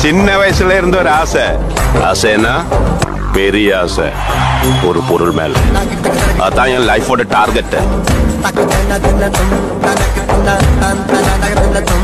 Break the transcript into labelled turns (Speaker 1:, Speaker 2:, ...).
Speaker 1: சின்ன வயசுல இருந்த ஒரு ஆசை. ஆசைன்னா பெரிய ஆசை, ஒரு பொருள் மேல. அதான் என் லைஃபோட டார்கெட்.